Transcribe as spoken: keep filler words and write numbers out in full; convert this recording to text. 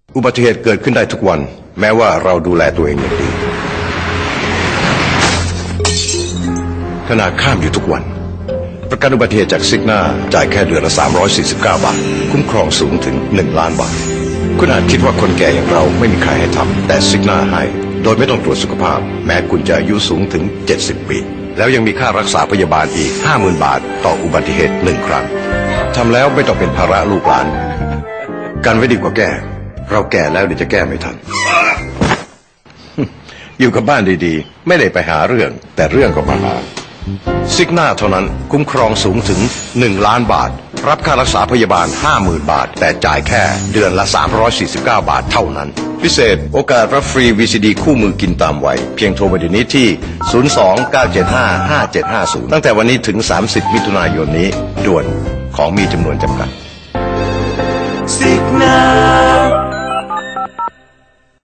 อุบัติเหตุเกิดขึ้นได้ทุกวันแม้ว่าเราดูแลตัวเองอย่างดีขนาดข้ามอยู่ทุกวันประกันอุบัติเหตุจากซิกนาจ่ายแค่เดือนละสามร้อยสี่สิบเก้าบาทคุ้มครองสูงถึงหนึ่งล้านบาทคุณอาจคิดว่าคนแก่อย่างเราไม่มีใครให้ทำแต่ซิกนาให้โดยไม่ต้องตรวจสุขภาพแม้คุณจะอายุสูงถึงเจ็ดสิบปีแล้วยังมีค่ารักษาพยาบาลอีก ห้าหมื่น บาทต่ออุบัติเหตุหนึ่งครั้งทำแล้วไม่ต้องเป็นภาระลูกหลานกันไว้ดีกว่าแก้เราแก่แล้วเดี๋ยวจะแก้ไม่ทัน อยู่กับบ้านดีๆไม่ได้ไปหาเรื่องแต่เรื่องก็มาหาซิกนาเท่านั้นคุ้มครองสูงถึงหนึ่งล้านบาทรับค่ารักษาพยาบาล ห้าหมื่น บาทแต่จ่ายแค่เดือนละสามร้อยสี่สิบเก้าบาทเท่านั้นพิเศษโอกาสรับฟรี วี ซี ดี คู่มือกินตามวัยเพียงโทรมาเดี๋ยวนี้ที่ศูนย์ สอง เก้า เจ็ด ห้า ห้า เจ็ด ห้า ศูนย์ตั้งแต่วันนี้ถึงสามสิบมิถุนายนนี้ด่วนของมีจำนวนจำกัด Signal